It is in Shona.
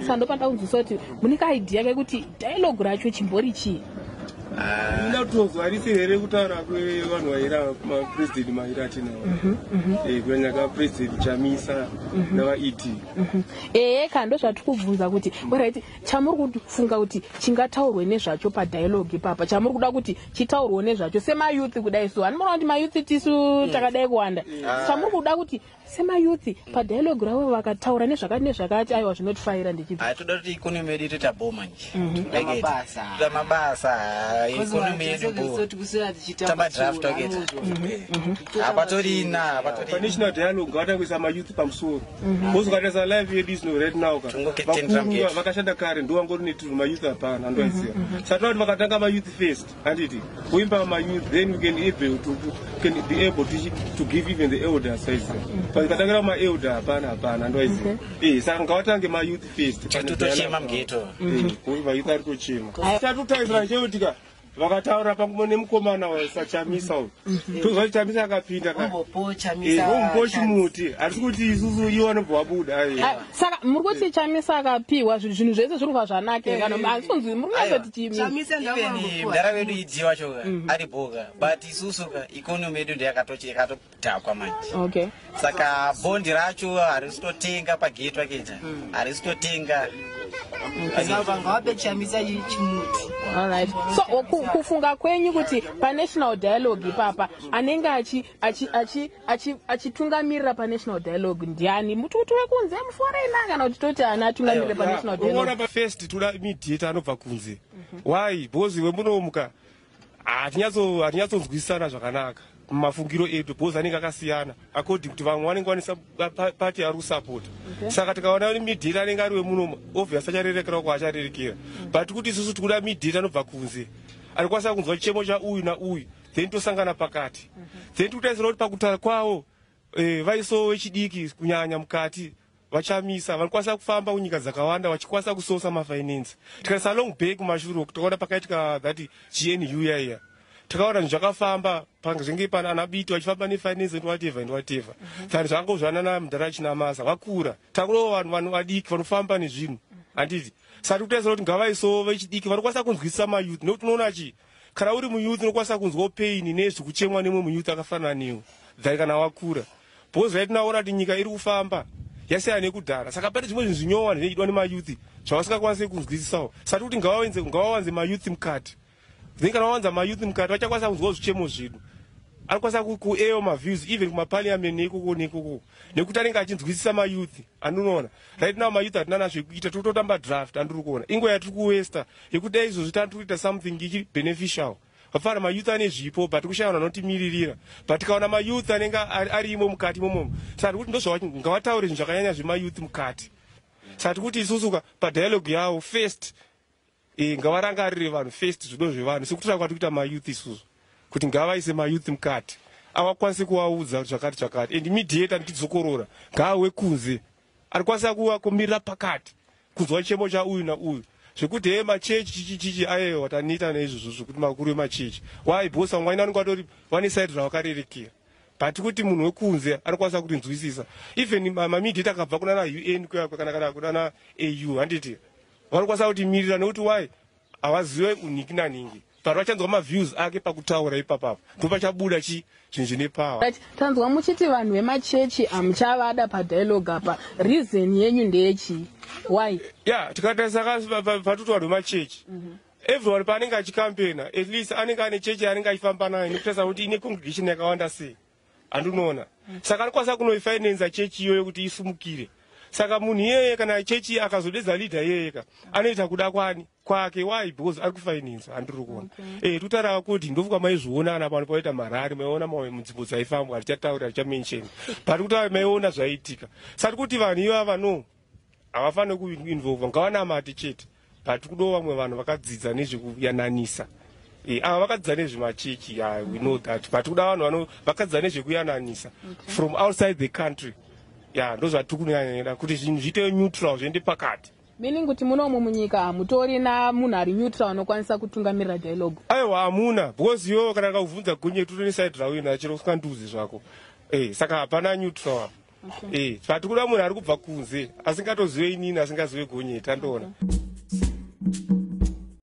sandopanda kunzwisa kuti mune kaidhiya kekuti dialogue racho chimbori chii? Ndinatozwa harisi here kutaura kwevanhu vaira mapresident maira atinawo kunyanya kapresident Chamisa nava-ED. Ka ndozvatiri kubvunza kuti oright chamuri kufunga kuti chingataurwe nezvacho padialogue ipapa, chamuri kuda kuti chitaurwe nezvacho semayouth kudai so hanimona kuti mayouth tisu takadai kuwanda, chamuri kuda kuti semayouth padialogue ravo vakataura nezvakati nezvakati aiwa zvinotifaira ndichibva toda kuti ikonomi yedu itoita boma nje toda mabasa ikonomi yedu tabadraft togeta apatorina national dialogue ngavatangoisa mayouth pamusoro vozokatarisa live yedu izino right now vakashanda kare ndovangori netiri mayouth hapana andoaziva saka kuti vakatanga mayouth first handiti voimba mayouth then we can be able to give even the elders size vakatangira maelder hapana andoaziva saka ngavatange mayouth first totochema mgeto mayouth ari tochema tatutaisira cheutika vakataura pamwe nemukomana waSachamisa tozva kuti Chamisa akapinda ombo chimuti hatisi kuti isusu iwo anobva wabuda saka muri kuti Chamisa akapiwa zvinhu zvese zviri kubva zvanake kana hanzonzi muri kungazoti chii mdara wedu idzi wacho ari boga but isusu ikonomi yedu ndeyakatodhakwa manje saka bondi racho harisitotenga pageto akeja harisitotenga alright so kufunga kwenyu kuti panational dialogue ipapa anenge achitungamirira panational dialogue ndiani, mututu wekunze muforeina kana kuti toti ana atungamirira panational dialogue? First toda mediator anobva kunze. Why? Because wemunomuka hatinyatsonzwisana zvakanaka mumafungiro edu because anenge akasiyana according kuti vamwe vanenge vanisa party ari kusapota. Saka tikaona kuti mediator anenge ari wemunomu obviously acharerekera uko acharerekera, but kuti isusu tikuda mediator anobva kunze alikwanisa kunzwa chichemo chauyu nauyu then tosangana pakati then tikutarisira kuti pakutaura kwavo vaiso vechidiki kunyanya mukati vaChamisa valikwanisa kufamba kunyika dzakawanda vachikwanisa kusosa mafinance. Tikaisa long back kumashure tikaona pakaitika that GNU yaiya takaona zvakafamba zvenge pana anabiti vachifamba nefinance and whatever saka zvakangozvanana mudhara Chinamasa vakura takurova vanhu vadiki vanofamba nezvinhu handiti. Saka tikutarisira kuti ngavaiso vechidiki vanokwanisa kunzwisisa mayouth nekuti unoona chi kana uri muyouth unokwanisa kunzwa pain nezvikuchemwa nemwe muyouth akafanana newe dhari kana wakura because right now kuti nyika iri kufamba yasiyana nekudhara, saka pane zvimwe zvinhu zvinyowa zvinoitwa nemayouth zvavasingakwanisi kunzwisisawo. Saka kuti ngavawanze mayouth mukati then kana wawanza mayouth mukati vachakwanisa kunzwa zvichemo zvedu, alikwanisa kueyo maviews even kumaparliament nekoko nekuti anenge achinzwisisa mayouth. Anoona right now mayouth hatina nazvekuita tototamba draft andiri kuona ingo yatiri kuwesta yekuti izvozvi tandikuita something ichi beneficial vafana mayouth ane zvipo but kushayana notimirira but tikaona mayouth anenge arimo mukati momo saka kuti ndozvangavataure zvinhu zvakanyanya zvemayouth mukati. Saka kuti isusuka padialogue yavo first ngavarangarire vanhu first zvido zvevanhu sekutira kwati kuita mayouth isusu kuti ngavaise mayouth mukati avakwanise kuvaudza zvakati and mediator ndidzokorora ngaawe kunze alikwanisa kumirira pakati kunzwa chemo chauyu nauyu zvekuti machechi chichi aiwa taniita neizvozvo zvekuti makuru emachechi why because vamwe vanenge vatori vane side ravakarerekera but kuti munhu wekunze anokwanisa kuti nzwisisa even mamediator akabva kunana UN kana kunana AU handiti vanokwanisa kuti mirira nekuti why havazive uniki naningi but vachanzwa maviews ake pakutaura ipapapo ndopachabuda zvinhu zvine power. Tanzwa muchiti vanhu vemachechi hamuchavada padialogue apa, reason yenyu ndeyechii? Why? Tikatarisa patuti vanhu vemachechi everyone paanenge achikampena at least anenge ane chechi anenge achifamba nayo nekutarisa kuti ine congregation yakawanda sei andinoona saka anokwanisa kunoifinansa chechi iyoyo kuti isumukire. Saka munhu iyeye kana chechi akazodedza leader iyeyeka anoita kuda kwake why because ari kufinansa handiri kuona tutaura kuti ndofuka maizviona ana pano paita marari maiona mamwe munzvimbo dzaifambwa richataura richamention but kuti maiona zvaiitika. Saka kuti vanhu ivava no havafaniri kuinvolva ngavanamati chete but kudo vamwe vanhu vakadzidza nezvekuyananisa ava vakadzidza nezvemachechi we know that but kuda vanhu vakadzidza nezvekuyananisa from outside the country ndozvatiri kunyanyira kuti zvinhu zviite neutral zviende pakati. Meaning kuti munomu munyika hamutori namunhu ari neutral anokwanisa kutungamirira dialogue? Aiwa hamuna because iwo kana akakubvunza gonye tutori nesaidi rawina chero usingandiudzi zvako saka hapana neutral. pati kuda munhu ari kubva kunze asingatozive inini asingazive gonyeti andoona.